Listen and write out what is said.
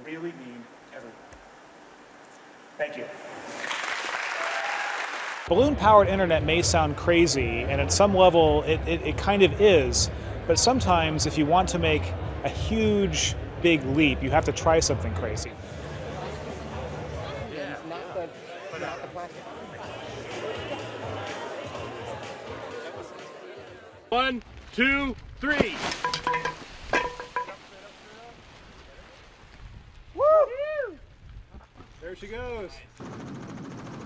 really mean everyone. Thank you. Balloon-powered internet may sound crazy, and at some level it kind of is, but sometimes if you want to make a huge, big leap, you have to try something crazy. Not the plastic. 1, 2, 3. Woo! There she goes.